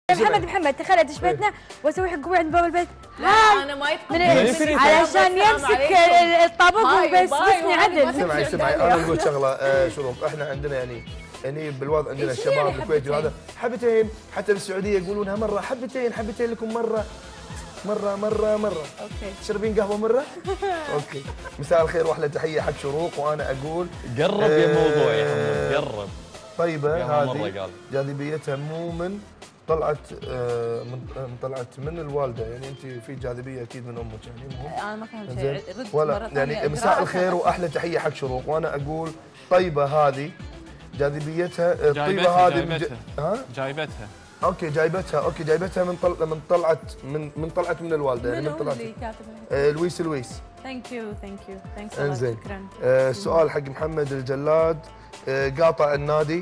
محمد تخيل ادش بيتنا واسوي حق عند باب البيت. لا انا ما يدخل علشان يمسك الطابق ويبسبسني عدل. اسمعي انا اقول شغله شروق. احنا عندنا يعني بالوضع عندنا الشباب الكويتي وهذا حبتين، حتى بالسعوديه يقولونها مره حبتين لكم مره. اوكي تشربين قهوه مره؟ اوكي. مساء الخير واحلى تحيه حق شروق وانا اقول قرب يا موضوع يا حمود قرب. طيبه هذه جاذبيتها مو من طلعت من الوالده، يعني انت في جاذبيه اكيد من امك يعني انا ما فهمت شيء. ولا يعني مساء الخير واحلى تحيه حق شروق وانا اقول طيبه هذه جاذبيتها الطيبه هذه جايبتها اوكي جايبتها من طلعت من الوالده يعني من طلعت اللي كاتب لويس. ثانك يو انزين شكرا. السؤال حق محمد الجلاد. قاطع النادي.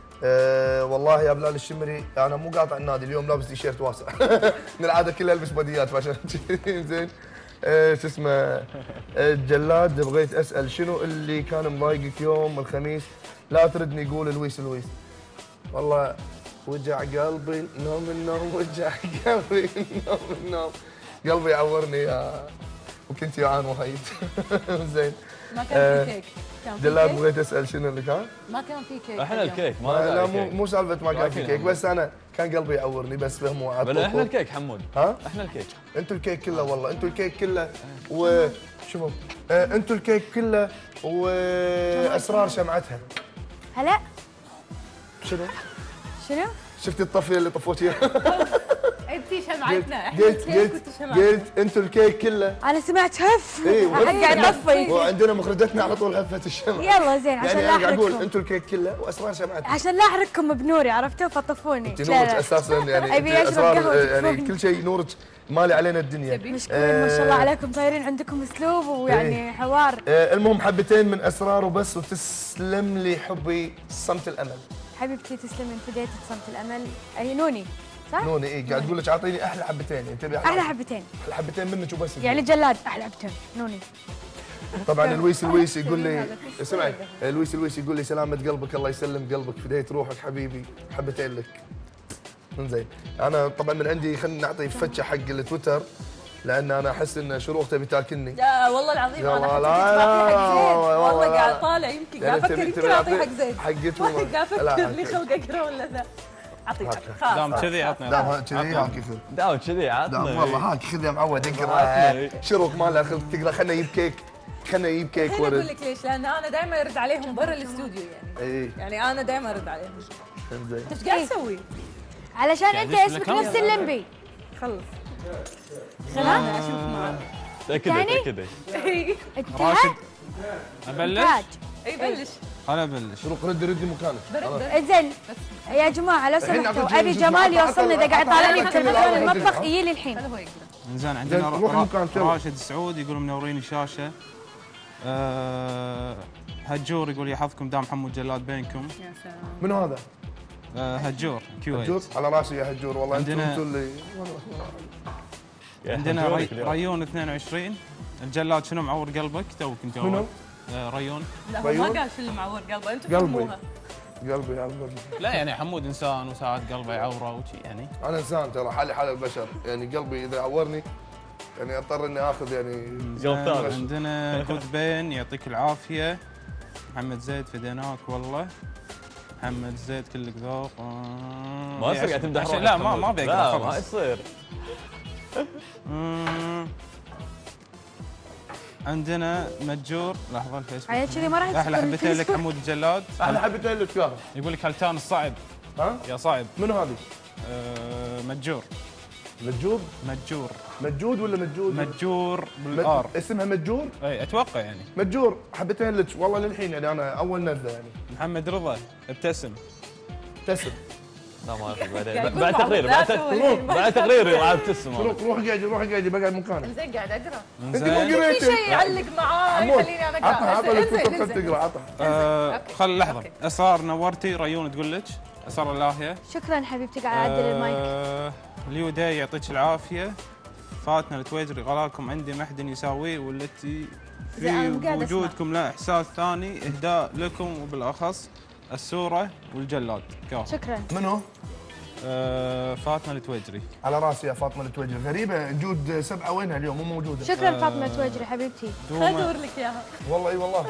والله يا بلال الشمري انا مو قاطع النادي اليوم، لابس تيشيرت واسع. من العاده كلها البس بديات فعشان زين. شو اسمه الجلاد بغيت اسال شنو اللي كان مضايقك يوم الخميس؟ لا تردني قول لويس. والله وجع قلبي نوم وجع قلبي نوم قلبي يعورني يا وكنت جوعان وايد. زين. ما كان في كيك. جلاد بغيت اسال شنو اللي كان؟ ما كان في كيك. احنا الكيك لا مو سالفه ما كان في كيك، بس انا كان قلبي يعورني بس فهموا. بل احنا الكيك حمود. ها؟ احنا الكيك. انتوا الكيك كله والله انتوا الكيك كله شوفوا انتوا الكيك كله واسرار شمعتها. هلا شنو؟ شفتي الطفيه اللي طفوتيها؟ انتي شمعتنا احنا الكيك وانتي شمعتنا. قلت انتوا الكيك كله. انا سمعت هف. قاعد اطفي وعندنا مخرجتنا على طول هفه الشمع. يلا زين عشان يعني لا انا قاعد اقول احرقكم. انتوا الكيك كله واسرار شمعتها. عشان لا احرقكم بنوري عرفتوا فطفوني. انت نورك اساسا يعني ابي اشرب قهوه يعني كل شيء نورك مالي علينا الدنيا. مشكورين ما شاء الله عليكم طايرين عندكم اسلوب ويعني حوار. المهم حبتين من اسرار وبس وتسلم لي حبي صمت الامل. حبيبتي تسلمي فديتي صمت الامل. اي نوني صح؟ نوني قاعد اقول لك اعطيني احلى حبتين يعني تبي احلى حبتين. احلى حبتين منك وبس. يعني جلاد احلى حبتين نوني. طبعا لويس يقول لي اسمعي لويس يقول لي سلامة قلبك الله يسلم قلبك فديت روحك حبيبي حبتين لك. زين انا طبعا من عندي خلينا نعطي فتشه حق التويتر لان انا احس ان شروق تبي تاكلني. لا والله العظيم انا والله قاعد طالع يمكن قاعد افكر يمكن اعطيه حق زيد. حقته قاعد افكر لي خلق اقرا ولا ذا. اعطيك خلاص دام كذي عطنا. دام كذي هاك خذ. دام كذي عطنا. والله هاك خذ يا معود اقرا. شروق ماله خذ تقرا خلنا نجيب كيك ورد. اقول لك ليش؟ لان انا دائما ارد عليهم برا الاستوديو يعني. يعني انا دائما ارد عليهم. زين. ايش قاعد تسوي؟ علشان انت اسمك نفس اللمبي. خلص خلنا اشوف معك. تاكد. راشد ابلش؟ اي بلش. انا ابلش. شروق ردي مكانك. زين يا جماعه لو سمحتوا ابي جمال يوصلني اذا قاعد طالعني بتلفزيون المطبخ يجي لي الحين. زين عندنا راشد سعود يقول منورين الشاشه. هجور يقول يحفظكم دام حمود جلاد بينكم. يا سلام. منو هذا؟ هجور كويت. هجور على راسي يا هجور والله انتوا اللي عندنا ريون 22 الجلاد شنو معور قلبك توك انت منو؟ ريون. لا هو ما قال شو اللي معور قلبه انتم فهموها. قلبي يا قلبي. لا يعني حمود انسان وساعات قلبه يعوره وشي يعني. انا انسان ترى حالي حال البشر يعني قلبي اذا عورني يعني اضطر اني اخذ يعني عندنا جود بين يعطيك العافيه. محمد زيد فديناك والله. محمد زيد كلك ذوق. ما يصير قاعد تمدح روحك. لا ما بيقرا خلاص. ما يصير. عندنا متجور لحظه الفيسبوك. عيال كذي ما راح احلى حبتين لك حمود الجلاد. احلى حبتين لك كافر. يقول لك هلتان الصعب. ها؟ يا صعب. منو هذه؟ متجور. متجود ولا متجود؟ متجور بالار. اسمها متجور؟ اي اتوقع يعني. متجور حبتين لك والله للحين يعني انا اول نبذه يعني. محمد رضا ابتسم. لا ما يفرق بعدين بعد تقرير عاد تسمع. روح قاعد بقعد مكانك. زين قاعد اقرا. انت مو قريتي. في شيء يعلق معاه يخليني انا اقرا. عطها تقرا عطها. خل لحظه. اسرار نورتي ريون تقول لك اسرار اللاهيه. شكرا حبيبتي قاعد اعدل المايك. ليو داي يعطيك العافيه. فاتنا التويتري غلاكم عندي ما حد يساويه والتي في وجودكم لا احساس ثاني اهداء لكم وبالاخص السوره والجلاد. شكرا. منو؟ فاطمه التويجري. على راسي يا فاطمه التويجري. غريبه جود 7 وينها اليوم مو موجوده. شكرا فاطمه التويجري حبيبتي. خليني ادور لك اياها. والله اي والله.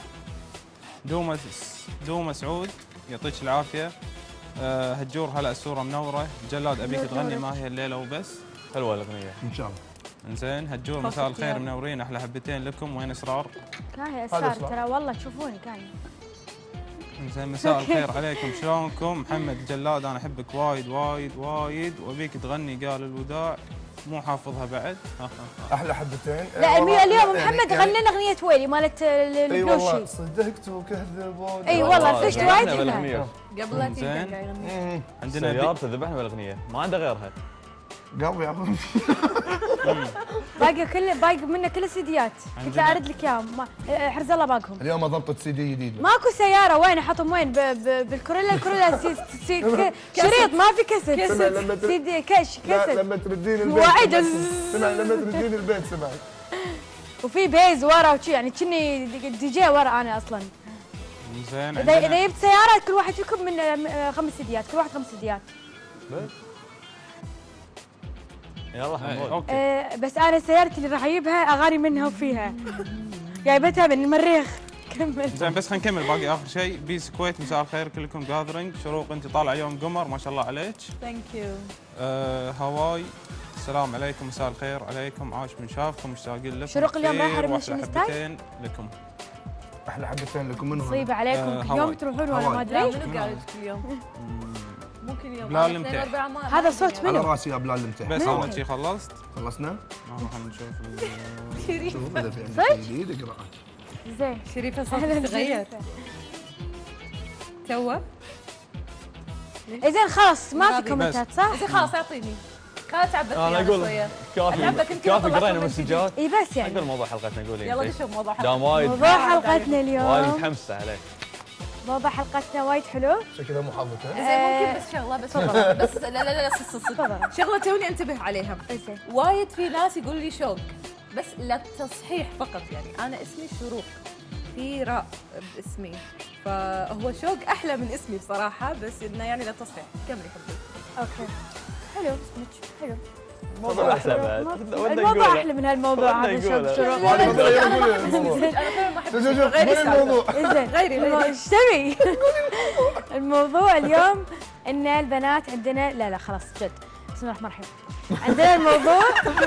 دوما سعود يعطيك العافيه. هجور هلا الصوره منوره. جلاد ابيك تغني ما هي الليله وبس. حلوه الاغنيه ان شاء الله. انزين هجور مساء الخير منورين احلى حبتين لكم. وين اسرار؟ كاهي اسرار ترى والله تشوفوني كاهي. انزين مساء الخير عليكم شلونكم؟ محمد جلاد انا احبك وايد وايد وايد وابيك تغني قال الوداع مو حافظها بعد. احلى حبتين. لا اليوم محمد غنى لنا اغنيه ويلي مالت اي والله البلوشي. صدقت وكذبوني. اي والله فشت وايد حلوه. قبل لا تيجي عندنا سيارته ذبحنا بالاغنيه ما عنده غيرها. قلبي يا باقي منه كل السيديات. كنت ارد لك اياهم حرز الله باقهم. اليوم ضبطت سي دي جديد. ماكو سياره وين احطهم وين بالكورولا شريط ما في كاسيت. سي دي كاش كاسيت. لما تردين البيت سمع لما تردين البيت سمع. وفي بيز ورا وشي يعني كني دي جي ورا انا اصلا. زين اذا جبت سيارات كل واحد فيكم من 5 سيديات كل واحد 5 سيديات. يلا حمود. اوكي. بس انا سيارتي اللي راح اجيبها اغاني منها وفيها. جايبتها من المريخ. كمل. زين بس خلينا نكمل باقي اخر شيء. بيس كويت مساء الخير كلكم جاذرينج. شروق انت طالعه اليوم قمر ما شاء الله عليك. ثانك يو. هواي السلام عليكم مساء الخير عليكم عاش من شافكم مشتاقين لكم. شروق اليوم رايحه رمشن ستايل. حبتين لكم. احلى حبتين لكم منهم. مصيبه عليكم اليوم تروحون ولا ما ادري. منو قال لك اليوم؟ ممكن يوم بلال المتح. هذا صوت على منو؟ راسي يا بلال المتح. بس انا شي خلصت. خلصنا؟ خلينا نشوف. شوف اذا في عندك شيء جديد اقرا. زين شريفه صوتك تغير. توه؟ زين خلاص ما في كومنتات صح؟ زين خلاص اعطيني. خلاص تعبتني انا اقول شويه. كافي قرينا مسجات. اي بس يعني اقول موضوع حلقتنا نقول يلا نشوف موضوع حلقتنا. دام وايد موضوع حلقتنا وايد اليوم. متحمسه عليه. موضوع حلقتنا وايد حلو. شكلها مو حافظتها. زين ممكن بس شغله بس لا شغله توني انتبه عليها. زين وايد في ناس يقول لي شوق بس للتصحيح فقط يعني انا اسمي شروق في راء باسمي فهو شوق احلى من اسمي بصراحه بس انه يعني للتصحيح. كملي حبيبي. اوكي حلو اسمك حلو. الموضوع احلى بعد. الموضوع احلى من هالموضوع هذا شروق. انا فعلا ما احب غير الموضوع. زين غيري ايش تبي؟ الموضوع اليوم ان البنات عندنا لا خلاص جد بسم الله الرحمن الرحيم. عندنا الموضوع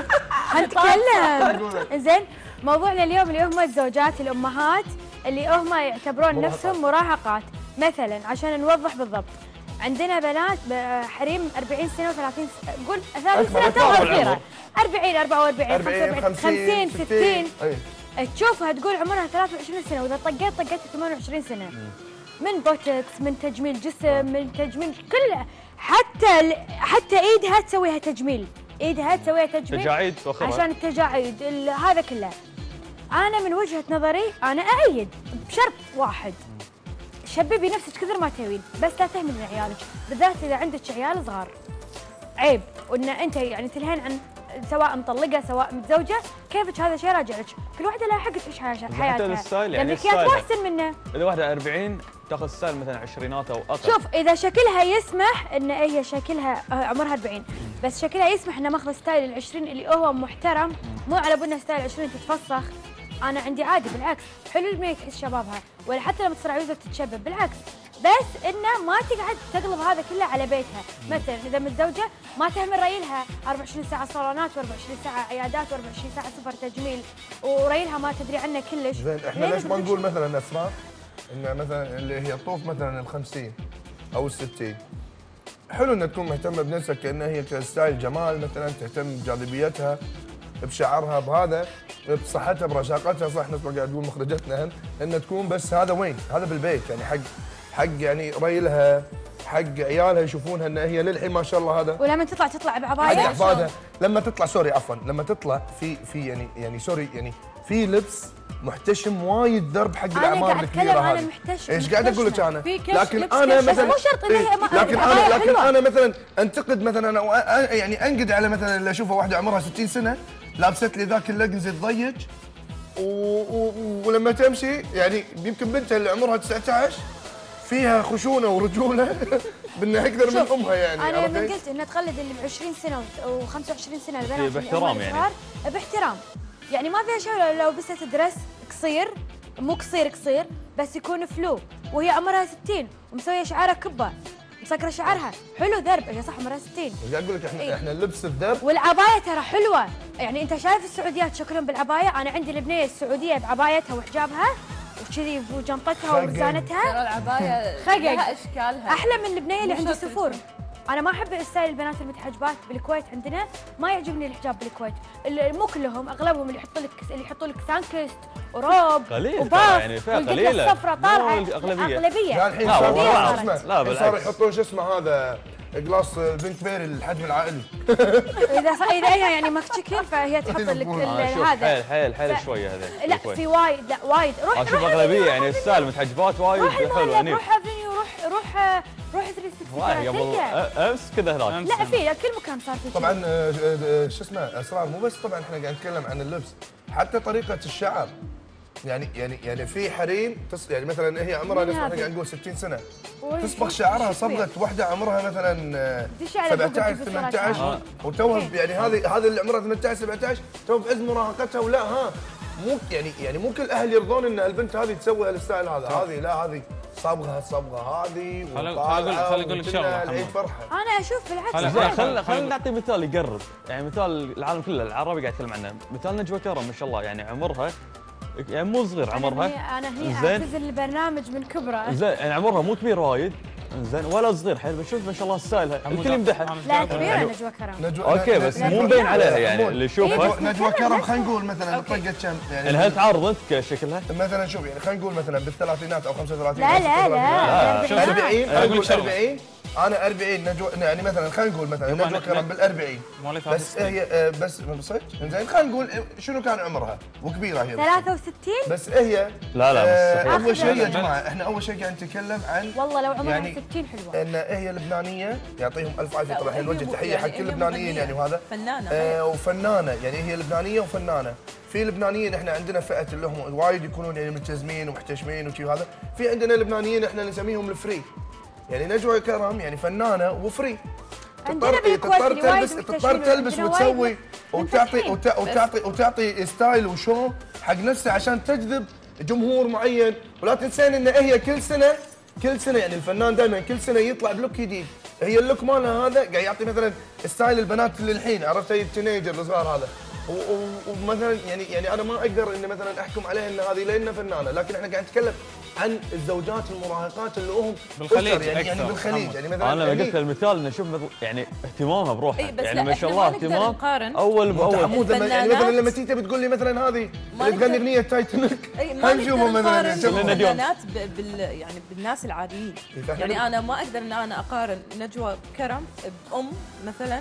حنتكلم. زين موضوعنا اليوم اللي هم الزوجات الامهات اللي هم يعتبرون نفسهم مراهقات. مثلا عشان نوضح بالضبط عندنا بنات حريم 40 سنه و30 قول 30 سنه توها صغيره 40 44 45 50 60 تشوفها تقول عمرها 23 سنه واذا طقت 28 سنه. من بوتكس من تجميل جسم من تجميل كله حتى ايدها تسويها تجميل. ايدها تسويها تجميل تجاعيد عشان التجاعيد هذا كله. انا من وجهه نظري انا اأيد بشرط واحد شببي نفسك كثر ما تبين بس لا تهملين عيالك بالذات اذا عندك عيال صغار. عيب وان انت يعني تلهين عن سواء مطلقه سواء متزوجه كيفك هذا شيء راجع لك. كل واحده لها حق تعيش حياتها. الستايل يعني الستايل مو احسن منه. اذا واحده 40 تاخذ ستايل مثلا عشرينات او اقل. شوف اذا شكلها يسمح ان هي شكلها عمرها 40 بس شكلها يسمح ان ماخذ ستايل ال20 اللي هو محترم مو على بالنا ستايل 20 تتفسخ. انا عندي عادي بالعكس حلو الميك شبابها ولا حتى لما تصير عجوزه تتشبب بالعكس بس انه ما تقعد تقلب هذا كله على بيتها. مثلا اذا متزوجه ما تهمل ريلها 24 ساعه صالونات و24 ساعه عيادات و24 ساعه سوبر تجميل وريلها ما تدري عنه كلش. زين احنا ليش ما نقول مثلا اسماء ان مثلا اللي هي طوف مثلا ال50 او ال60 حلو انها تكون مهتمه بنفسها كانها هي كستايل جمال مثلا تهتم بجاذبيتها بشعرها بهذا بصحتها برشاقتها. صح نسمع قاعد تقول مخرجتنا ان تكون بس هذا وين هذا بالبيت يعني حق يعني ريلها حق عيالها يشوفونها ان هي للحين ما شاء الله هذا. ولما تطلع بعبايه حق احفادها لما تطلع سوري عفوا لما تطلع في يعني سوري يعني في لبس محتشم وايد درب حق الاعمار الكبيره هذه. ايش قاعد اقول لك انا؟ لكن انا مثلا مو شرط لكن انا مثلا انتقد مثلا او يعني انقد على مثلا اللي اشوفها واحده عمرها 60 سنه لابست لي ذاك اللقنز الضيق ولما تمشي يعني يمكن بنتها اللي عمرها 19 فيها خشونه ورجوله بدنا اكثر من شوف، امها يعني. انا عرفتي؟ من قلت انها تقلد اللي ب 20 سنه و25 سنه البنات إيه، اللي باحترام هم يعني. الصغار، باحترام. يعني ما فيها شيء لو لبست درس قصير، مو قصير بس يكون فلو، وهي عمرها 60 ومسويه شعرها كبه، مسكره شعرها حلو درب، هي صح عمرها 60. قاعد اقول لك إيه. احنا اللبس الدرب والعبايه ترى حلوه، يعني انت شايف السعوديات شكلهم بالعبايه، انا عندي البنيه السعوديه بعبايتها وحجابها وكذي وجنطتها خقق. ورزانتها ترى العبايه خقق. لها اشكالها احلى من البنيه اللي مو عندي شرط سفور. اسمه. انا ما احب ستايل البنات المتحجبات بالكويت، عندنا ما يعجبني الحجاب بالكويت، مو كلهم، اغلبهم اللي يحطوا لك سانكست وروب قليل وباف ترى يعني، فئة والقطة قليلة. الصفراء طالعه. مو الأغلبية. اغلبيه يعني الحين لا، صار والله شو صارت. اسمه؟ لا، الحين بالعكس. صاروا يحطون شو اسمه هذا جلاس بنك بيري الحجم العائلي. اذا هي يعني مكتشكين فهي تحط لك شوف هذا. حيل شويه هذا. لا في وايد، لا وايد. روح اشوف اغلبيه يعني ستايل متحجبات وايد روح حلو المول، يعني. روح افنيو، روح 360 وايد قبل تلقى. امس كذا هناك. لا في كل مكان صار في طبعا شو اسمه اسرار، مو بس طبعا احنا قاعد نتكلم عن اللبس، حتى طريقه الشعر. يعني في حريم يعني مثلا هي عمرها من نفس ما احنا هذه؟ قاعد نقول 60 سنه وين تصبغ شوف- شعرها شوف فيه. صبغه واحده عمرها مثلا دش على جوجل 17 تجيب صورة 18 شعر. وتوها أوكي. يعني هذه اللي عمرها 18 17 تو بعز مراهقتها ولا مو يعني مو كل الاهل يرضون ان البنت هذه تسوي الستايل هذا، هذه لا هذه صبغه الصبغه هذه خل وطالعه أقول لك شغلة العيد حمد. فرحه. انا اشوف بالعكس خل- زين عادي. خلينا نعطي مثال يقرب، يعني مثال العالم كله العربي قاعد يتكلم عنه، مثال نجوى كرم ما شاء الله يعني عمرها يعني مو صغير عمرها. انا هني زين. اعتزل البرنامج من كبره. زين يعني عمرها مو كبير وايد، زين ولا صغير حيل، بشوف ما شاء الله ستايلها الكل يمدحها. لا كبيره نجوى كرم. اوكي بس مو مبين عليها يعني اللي يشوفها. نجوى كرم خلينا نقول مثلا طقت كم يعني هل تعارض انت كشكلها؟ مثلا شوف يعني خلينا نقول مثلا بالثلاثينات او 35 لا أو لا 36. لا شوف، 40 أقول خلينا نقول شغلة. 40 انا 40 نجوى يعني مثلا خلينا نقول مثلا يبا نجوى أنا- كرم بال40 مواليد بس 63. هي بس صدق زين خلينا نقول شنو كان عمرها وكبيره هي 63 بس هي لا لا مستحيل. اول شيء يا لا. جماعه احنا اول شيء قاعد نتكلم عن والله لو عمرها يعني 60 حلوه. ان هي لبنانيه يعطيهم الف عافيه، طبعا احنا هي نوجه مو- تحيه يعني حق كل هي اللبنانيين مغنية. يعني وهذا فنانة. وفنانه يعني هي لبنانيه وفنانه. في لبنانيين احنا عندنا فئه اللي هم وايد يكونون يعني ملتزمين ومحتشمين وشي هذا، في عندنا لبنانيين احنا نسميهم الفري. يعني نجوى كرم يعني فنانه وفري. عندنا بالكويت اللي وايد تضطر محتشمين تلبس وعندنا وتسوي وايد وتعطي منفتحين. وتعطي ستايل وشو حق نفسها عشان تجذب جمهور معين. ولا تنسين ان هي كل سنه يعني الفنان دائما كل سنه يطلع بلوك جديد. هي اللوك مالها هذا قاعد يعطي مثلا ستايل البنات اللي الحين عرفت هي التينيجر الصغار هذا. ومثلا يعني انا ما اقدر ان مثلا احكم عليها ان هذه لانها فنانه، لكن احنا قاعد نتكلم عن الزوجات المراهقات اللي هم بالخليج أسر يعني أكثر، بالخليج محمد. يعني مثلا انا هني- قلت المثال انه شوف يعني اهتمامها بروحها إي بس يعني لا، ما شاء إحنا ما الله نقدر اهتمام نقارن. اول باول. حمود يعني مثلا الفنانات- لما تيجي بتقول لي مثلا هذه ما اللي تغني نقدر- اغنيه تايتانيك اي ما هنشوفه نقدر مثلا نقارن شوفوا. لنا اليوم. الفنانات يعني بالناس العاديين. فإحنا يعني انا ما اقدر ان انا اقارن نجوى كرم بام مثلا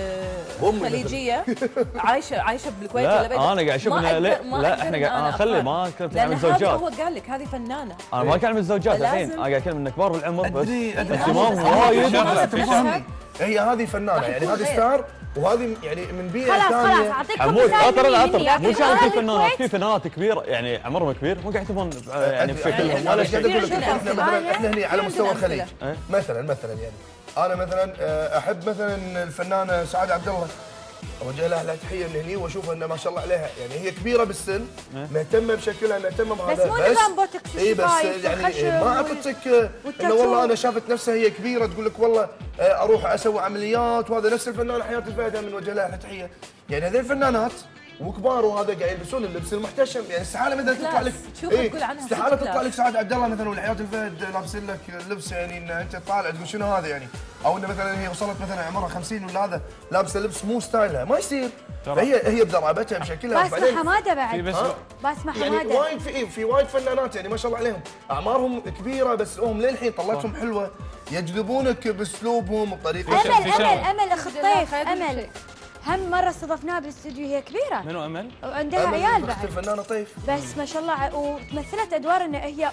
أم خليجيه عايشه بالكويت لا ولا بيت. انا قاعد اشوف ما انه أقدر- لا ما لا أقدر احنا إن قاعد أنا انا خلي أقارن. ما كنت لان عن هذا الزوجات. هو قال لك هذه فنانه. انا ما كان من الزوجات لازم- الحين انا قاعد اتكلم من كبار بالعمر بس ادري اهتمام بس- وايد. شغلة، أنت مو فاهمني. هي هذه فنانه راح يعني يكون هذه غير. ستار وهذه يعني من بيئه خلاص ثانيه. اعطيكم حمود مثال اطر مني. اطر مو لكن شرط أنا في فنانات، بالكويت في فنانات كبيره يعني عمرهم كبير مو قاعد يهتمون يعني أدري- بشكلهم يعني ولا أنا شيء. قاعد اقول لك في احنا أمثلة. مثلا احنا هنا على في مستوى عندنا الخليج إيه؟ مثلا يعني انا مثلا احب مثلا الفنانه سعاده عبد الله، اوجه لها تحيه من هني واشوف انها ما شاء الله عليها يعني هي كبيره بالسن مهتمه بشكلها مهتمه بهذا بس مو نظام بوتوكس اي بس الشفايف يعني والخشم ما اعطتك انه والتاتو. والله انا شافت نفسها هي كبيره تقول لك والله اروح اسوي عمليات. وهذا نفس الفنانه حياه الفهد من وجه لها تحيه. يعني هذول الفنانات وكبار وهذا قاعد يلبسون اللبس المحتشم. يعني استحاله مثلا تطلع لك تشوفها تقول عنها استحاله ست تطلع كلاس. لك سعاد عبد الله مثلا ولا حياه الفهد لابسين لك لبس يعني ان انت طالع تقول شنو هذا يعني. او انه مثلا هي وصلت مثلا عمرها 50 ولا هذا لابسه لبس مو ستايلها ما يصير. فهي بضربتها بشكلها باسمة حماده في بعد بس باسمة يعني حماده وايد في وايد فنانات يعني ما شاء الله عليهم اعمارهم كبيره بس هم للحين طلعتهم حلوه يجذبونك باسلوبهم بطريقه في امل شغلة. امل اخ الطيف امل هم مره استضفناها بالاستوديو هي كبيره منو امل؟ وعندها أمل عيال أخت بعد الفنانه طيف بس ما شاء الله وتمثلت ادوار ان هي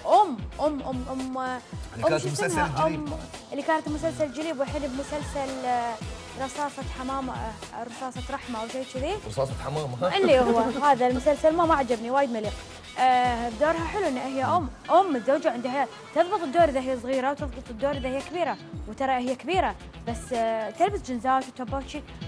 اللي كانت شو بمسلسل اسمها؟ الجليب. اللي كانت بمسلسل جليب والحين بمسلسل رصاصة حمامة رصاصة رحمة او شيء كذي رصاصه حمام ها اللي هو هذا المسلسل ما عجبني وايد مليق. دورها حلو ان هي ام متزوجه عندها عيال، تضبط الدور اذا هي صغيره وتضبط الدور اذا هي كبيره، وترى هي كبيره بس تلبس جنزات وتوبات شي